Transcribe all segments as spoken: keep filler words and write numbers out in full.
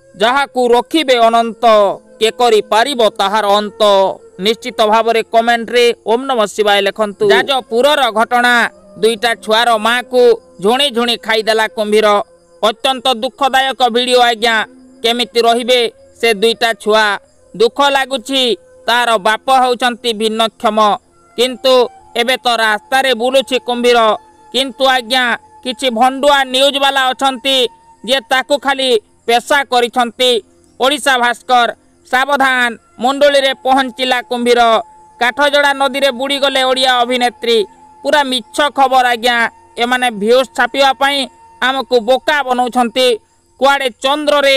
ଯାହାକୁ ରଖିବେ ଅନନ୍ତ କେ କରି ପାରିବ ତାହାର ଅନ୍ତ। ନିଶ୍ଚିତ ଭାବରେ କମେଣ୍ଟରେ ଓମ୍ ନମଃ ଶିବାୟ ଲେଖନ୍ତୁ। ଯାଜପୁରର ଘଟଣା, ଦୁଇଟା ଛୁଆର ମାକୁ ଝୁଣି ଝୁଣି ଖାଇଦେଲା କୁମ୍ଭୀର। ଅତ୍ୟନ୍ତ ଦୁଃଖଦାୟକ ଭିଡ଼ିଓ ଆଜ୍ଞା। କେମିତି ରହିବେ ସେ ଦୁଇଟା ଛୁଆ? ଦୁଃଖ ଲାଗୁଛି। ତାର ବାପ ହେଉଛନ୍ତି ଭିନ୍ନକ୍ଷମ, କିନ୍ତୁ ଏବେ ତ ରାସ୍ତାରେ ବୁଲୁଛି କୁମ୍ଭୀର। କିନ୍ତୁ ଆଜ୍ଞା କିଛି ଭଣ୍ଡୁଆ ନ୍ୟୁଜ୍ ବାଲା ଅଛନ୍ତି ଯିଏ ତାକୁ ଖାଲି ପେଶା କରିଛନ୍ତି। ଓଡ଼ିଶା ଭାସ୍କର ସାବଧାନ, ମୁଣ୍ଡୁଳିରେ ପହଞ୍ଚିଲା କୁମ୍ଭୀର। କାଠଯୋଡ଼ା ନଦୀରେ ବୁଡ଼ିଗଲେ ଓଡ଼ିଆ ଅଭିନେତ୍ରୀ। ପୁରା ମିଛ ଖବର ଆଜ୍ଞା। ଏମାନେ ଭିଉସ୍ ଛାପିବା ପାଇଁ ଆମକୁ ବୋକା ବନାଉଛନ୍ତି। କୁଆଡ଼େ ଚନ୍ଦ୍ରରେ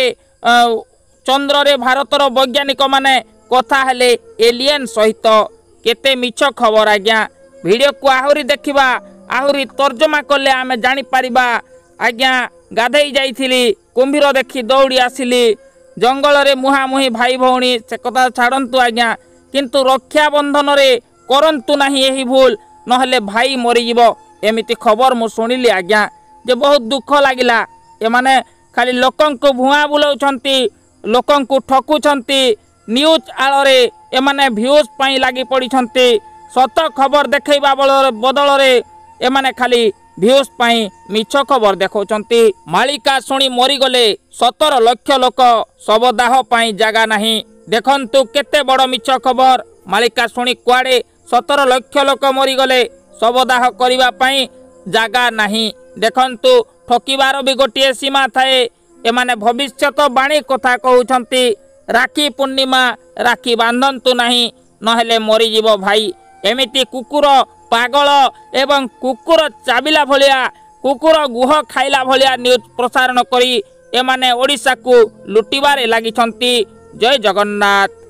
ଚନ୍ଦ୍ରରେ ଭାରତର ବୈଜ୍ଞାନିକ ମାନେ କଥା ହେଲେ ଏଲିଏନ୍ ସହିତ। କେତେ ମିଛ ଖବର ଆଜ୍ଞା। ଭିଡ଼ିଓକୁ ଆହୁରି ଦେଖିବା, ଆହୁରି ତର୍ଜମା କଲେ ଆମେ ଜାଣିପାରିବା। ଆଜ୍ଞା ଗାଧେଇ ଯାଇଥିଲି, କୁମ୍ଭୀର ଦେଖି ଦୌଡ଼ି ଆସିଲି। ଜଙ୍ଗଲରେ ମୁହାଁମୁହିଁ ଭାଇ ଭଉଣୀ ସେ କଥା ଛାଡ଼ନ୍ତୁ ଆଜ୍ଞା, କିନ୍ତୁ ରକ୍ଷାବନ୍ଧନରେ କରନ୍ତୁ ନାହିଁ ଏହି ଭୁଲ, ନହେଲେ ଭାଇ ମରିଯିବ। ଏମିତି ଖବର ମୁଁ ଶୁଣିଲି ଆଜ୍ଞା, ଯେ ବହୁତ ଦୁଃଖ ଲାଗିଲା। ଏମାନେ ଖାଲି ଲୋକଙ୍କୁ ଭୁଆଁ ବୁଲାଉଛନ୍ତି, ଲୋକଙ୍କୁ ଠକୁଛନ୍ତି। ନ୍ୟୁଜ୍ ଆଳରେ ଏମାନେ ଭ୍ୟୁଜ୍ ପାଇଁ ଲାଗି ପଡ଼ିଛନ୍ତି। ସତ ଖବର ଦେଖାଇବା ବଦଳରେ ଏମାନେ ଖାଲି ଭ୍ୟୁଜ୍ ପାଇଁ ମିଛ ଖବର ଦେଖାଉଛନ୍ତି। ମାଳିକା ଶୁଣି ମରିଗଲେ ସତର ଲକ୍ଷ ଲୋକ, ଶବଦାହ ପାଇଁ ଜାଗା ନାହିଁ। ଦେଖନ୍ତୁ କେତେ ବଡ଼ ମିଛ ଖବର। ମାଳିକା ଶୁଣି କୁଆଡ଼େ ସତର ଲକ୍ଷ ଲୋକ ମରିଗଲେ, ଶବଦାହ କରିବା ପାଇଁ ଜାଗା ନାହିଁ। ଦେଖନ୍ତୁ ଠକିବାର ବି ଗୋଟିଏ ସୀମା ଥାଏ। ଏମାନେ ଭବିଷ୍ୟତ ବାଣୀ କଥା କହୁଛନ୍ତି। ରାକ୍ଷୀ ପୂର୍ଣ୍ଣିମା, ରାକ୍ଷୀ ବାନ୍ଧନ୍ତୁ ନାହିଁ, ନହେଲେ ମରିଯିବ ଭାଇ। ଏମିତି କୁକୁର ପାଗଳ ଏବଂ କୁକୁର ଚାବିଲା ଭଳିଆ, କୁକୁର ଗୁହ ଖାଇଲା ଭଳିଆ ନ୍ୟୁଜ୍ ପ୍ରସାରଣ କରି ଏମାନେ ଓଡ଼ିଶାକୁ ଲୁଟିବାରେ ଲାଗିଛନ୍ତି। ଜୟ ଜଗନ୍ନାଥ।